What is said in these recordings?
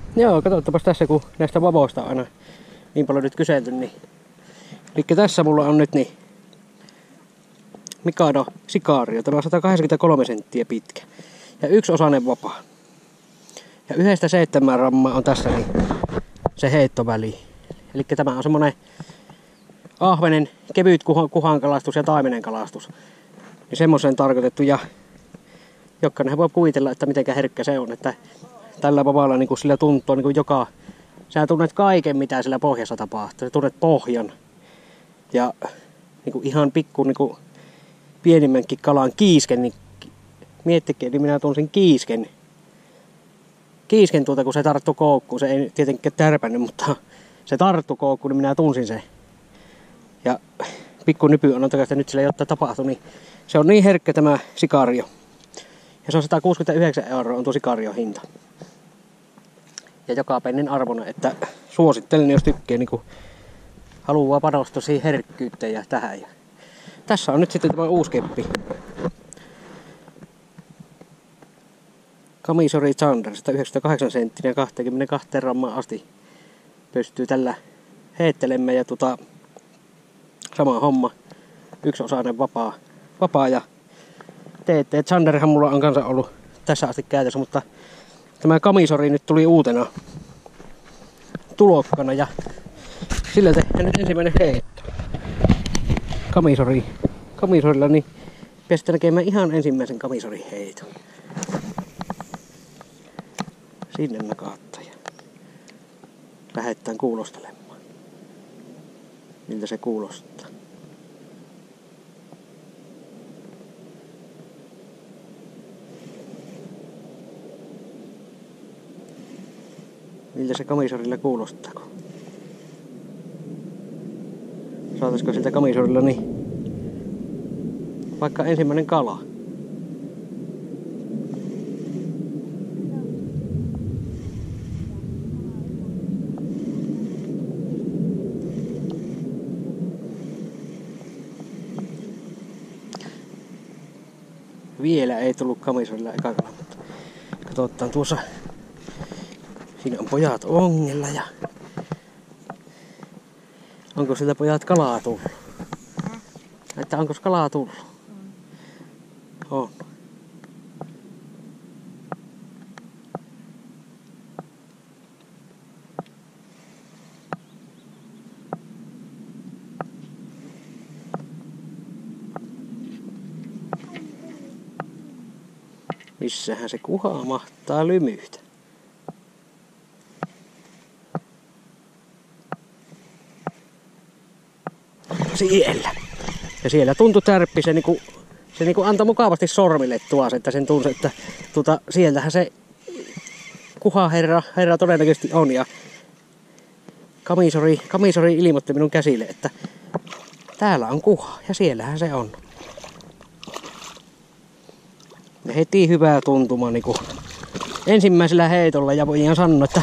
Joo, katsotaanpas tässä, kun näistä vavoista on aina niin paljon nyt kyselty. Niin. Eli tässä mulla on nyt niin Mikado Sicario. Tämä on 183 senttiä pitkä. Ja yksiosainen vapaa. Ja 1-7 grammaa on tässä niin se heittoväli. Eli tämä on semmonen ahvenen kevyt kuhankalastus ja taimenen kalastus. Niin semmoisen tarkoitettu. Ja jokainen voi kuvitella, että miten herkkä se on. Että tällä vapaalla niin sillä tuntuu niin joka... Sä tunnet kaiken, mitä sillä pohjassa tapahtuu. Sä tunnet pohjan. Ja niin ihan pikku niin pienimmänkin kalan kiisken. Niin miettikää, niin minä tunsin kiisken. Kiisken kun se tarttu koukkuun. Se ei tietenkään tärpännyt, mutta se tarttu koukkuun, niin minä tunsin sen. Ja pikku nypy on takaisin, nyt sillä jotta tapahtui. Niin se on niin herkkä tämä Sicario. Ja se on 169 € on tuo Sicario hinta. Ja joka pennin arvona, että suosittelen, jos tykkää, niin haluaa panostaa siihen herkkyyteen ja tähän. Ja tässä on nyt sitten tämä uusi keppi. Camisori Zander, 198 senttiä 22 grammaa asti pystyy tällä heittelemään. Ja sama homma, yksiosainen vapaa ja TT Zanderhan mulla on kanssa ollut tässä asti käytössä, mutta tämä Camisori nyt tuli uutena tulokkana ja sillä tehdään nyt ensimmäinen heitto. Camisorilla niin päästään näkemään ihan ensimmäisen Camisorin heiton. Sinne nakaattaa ja lähdetään kuulostelemaan. Miltä se kuulostaa. Miltä se Camisorilla kuulostaa? Saataisiko siltä Camisorilla niin vaikka ensimmäinen kala? Vielä ei tullut Camisorilla eka kala, mutta katsotaan tuossa. Siinä on pojat ongella ja onko siltä pojat kalaa tullut? Että onko kalaa tullut? On. Missähän se kuha mahtaa lymyhtä? Siellä. Ja siellä tuntui tärppi, se antoi mukavasti sormille tuossa, että sen tunsi, että sieltähän se kuhaherra todennäköisesti on. Ja Camisori ilmoitti minun käsille, että täällä on kuha ja siellähän se on. Ja heti hyvää tuntuma niin ensimmäisellä heitolla ja voidaan sanoa, että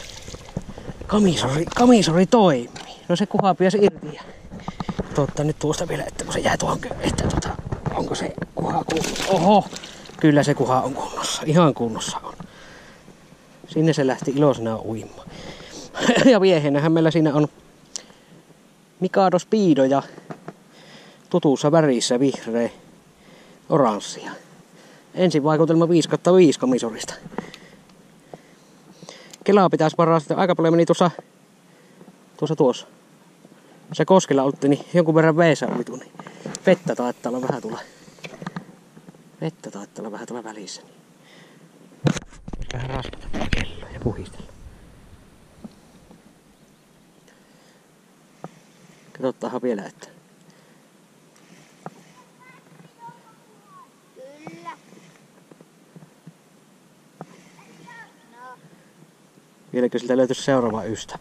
Camisori toimii. No se kuha piäsi irti ja nyt tuosta vielä, että kun se jää tuohon, että onko se kuha kunnossa. Oho, kyllä se kuha on kunnossa, ihan kunnossa on. Sinne se lähti iloisena uimaan. Ja viehenähän meillä siinä on Mikado Speedo ja tutussa värissä vihreä, oranssia. Ensin vaikutelma 5/5 Camisorista. Kelaa pitäisi varaa sitten aika paljon meni tuossa. Se koskella otti, niin jonkun verran veessä uitu, niin vettä taittaa olla vähän tulla välissä. Niin. Vähän raskata kelloa ja puhistella. Katsotaanhan vielä, että Kyllä. No. vieläkö siltä löytyisi seuraava ystävä.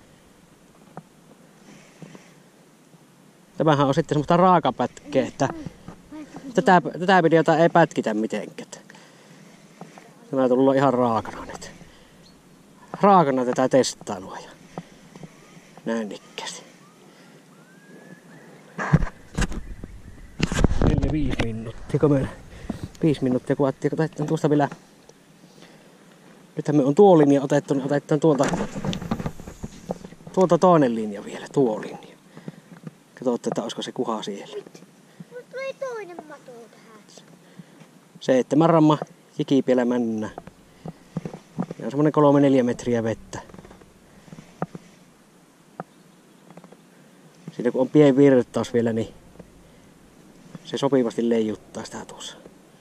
Tämähän on sitten semmoista raakapätkeä, että tätä videota ei pätkitä mitenkään. Tämä tullut ihan raakana nyt. Raakana tätä testailua ja näin ikkästi. 4-5 minuuttia, kun meillä 5 minuuttia kuvattiin, kun tuosta vielä Nythän me on tuo linja otettu, niin otetaan tuolta toinen linja vielä, tuo linja. Katsotaan, että olisiko se kuha siellä. Mut tuli toinen mato tähän. 7 ramma jikipielä männä. Ja on semmonen 3-4 metriä vettä. Siinä kun on pieni virtaus vielä, niin se sopivasti leijuttaa sitä tuossa.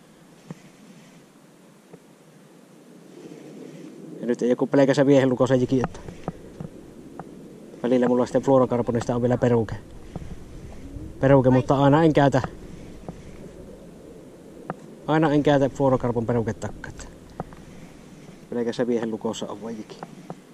Ja nyt ei joku pelkässä viehelukosen jiki, että välillä mulla sitten fluorokarbonista on vielä peruke. Mutta aina en käytä fluorokarbon peruketakaan. Pelkässä viehelukossa on vaan jiki.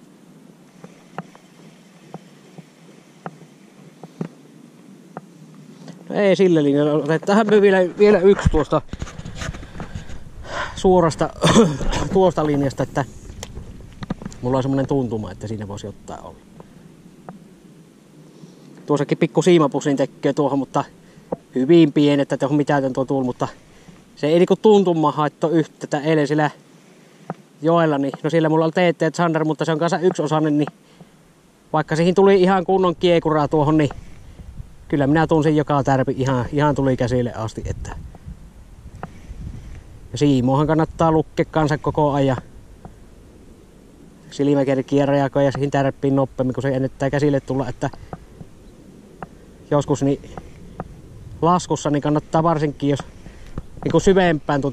No ei sillä linjalla. Otetaan vielä yksi tuosta suorasta tuosta linjasta, että mulla on semmonen tuntuma, että siinä voisi ottaa olla. Tuossakin pikku siimapussin tekee tuohon, mutta hyvin pieni, että tuohon mitään tuo tuul, mutta se ei niinku tuntuma haitto yhtä, että eilen sillä joella, niin no siellä mulla on TT Sander, mutta se on kanssa yksiosainen, niin vaikka siihen tuli ihan kunnon kiekuraa tuohon, niin kyllä minä tunsin joka tärpi ihan tuli käsille asti, että ja siimohan kannattaa lukkea kanssa koko ajan. Silmä kerkiä reagoi ja siihen tärppiin nopeammin, kun se ennättää käsille tulla, että joskus niin laskussa niin kannattaa varsinkin, jos niin kuin syvempään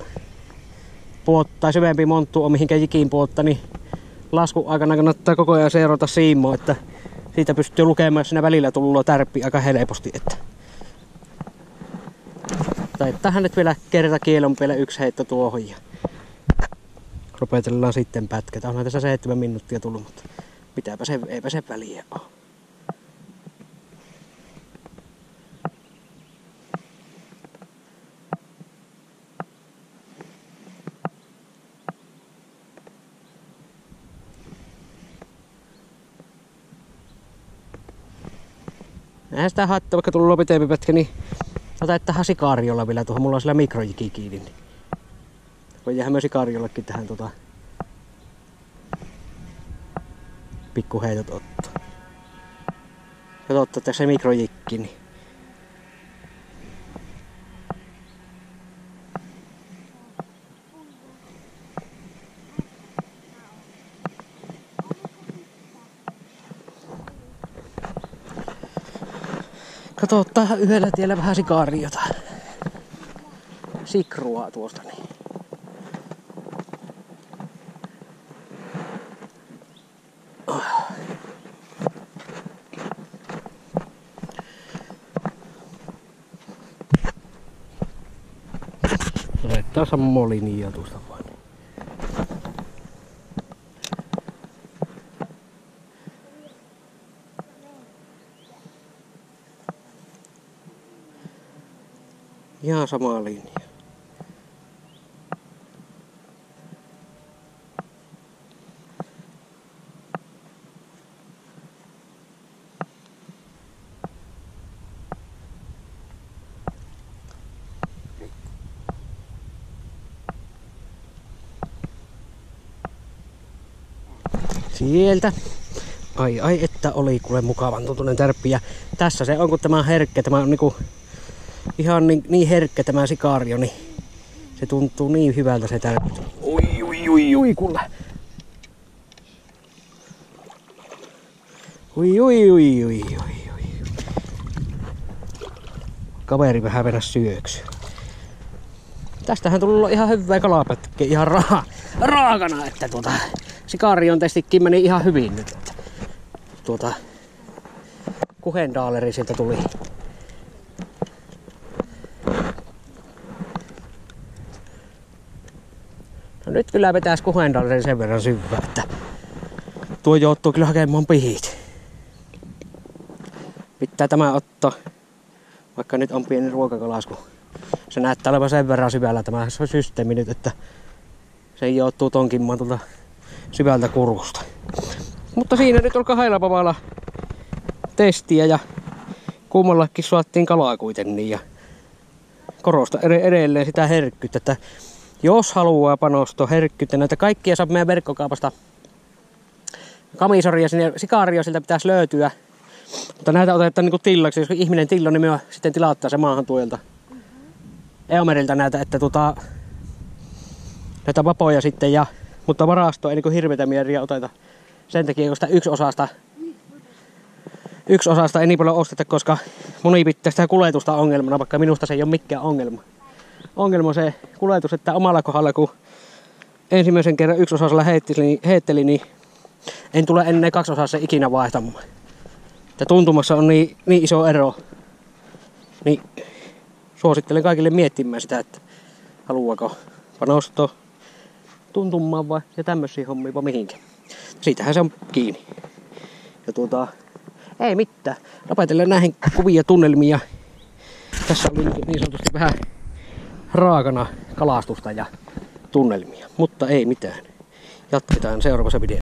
tai syvempi monttu on mihinkä jikin puotta, niin laskun aikana kannattaa koko ajan seurata siimoa, että siitä pystyy lukemaan, jos siinä välillä tullut tärppi aika helposti. Tai tähän nyt vielä kertakielon vielä yksi heitto tuohon ja lopetellaan sitten pätkätä. Onhan tässä 7 minuuttia tullut, mutta eipä se väliä ole. Eihän sitä haittaa, vaikka tullut pitempi pätkä, niin otetaan sikaariolla vielä tuohon. Mulla on siellä mikrojiki kiinni. Niin voi jäädä myös sikaariollekin tähän pikkuheitot ottaa. Katsotaan tässä mikrojikki. Niin. Katsotaan yhdellä tiellä vähän sikaariota. Sikrua tuosta niin. Otetaan sammolinia tuosta vaan. Ihan sama linja. Sieltä. Ai, että oli kuule mukavan tuntunen tärppi. Ja tässä se on, kun tämä on herkkä. Tämä on niinku ihan niin herkkä tämä sikaario, niin se tuntuu niin hyvältä se tärppi. Ui kuule. Ui. Kaveri vähän mennä syöksy. Tästähän tullut ihan hyvää kalapätkiä ihan raakana, että sikaarion testikin meni ihan hyvin nyt. Kuhendaaleri sieltä tuli. No nyt kyllä vetäis kuhendaaleri sen verran syvää, että tuo joutuu kyllä hakemaan pihit. Pitää tämä ottaa, vaikka nyt on pieni ruokakalasku. Se näyttää olevan sen verran syvällä tämä systeemi nyt, että se joutuu tonkimaan tuolta syvältä kurkusta. Mutta siinä nyt on 2 papalla testiä ja kummallakin saatiin kalaa kuitenkin. Ja korosta edelleen sitä herkkyyttä, että Jos haluaa panostaa herkkyyttä, näitä kaikkia saa meidän verkkokaupasta. Kamisoria sinne, sikaario siltä pitäisi löytyä. Mutta näitä otetaan niinku tillaksi. Jos ihminen tillo, niin me sitten tilauttaa se maahan tuolta. Eomerilta näitä, että näitä vapoja sitten. Mutta varastoa ei niinku hirveitä määriä oteta. Sen takia, kun sitä yksi osasta ei niin paljon osteta, koska moni pitää sitä kuljetusta ongelmana, vaikka minusta se ei ole mikään ongelma. Ongelma on se kuljetus, että omalla kohdalla, kun ensimmäisen kerran yksi osasella heitteli, niin en tule ennen 2 osassa ikinä vaihtamaan. Ja tuntumassa on niin iso ero, niin suosittelen kaikille miettimään sitä, että haluaako panostaa tuntumaan vai ja tämmöisiä hommia vai mihinkä. Siitähän se on kiinni. Ja ei mitään. Lopetellaan näihin kuvia tunnelmia. Tässä oli niin sanotusti vähän raakana kalastusta ja tunnelmia, mutta ei mitään. Jatketaan seuraavassa videossa.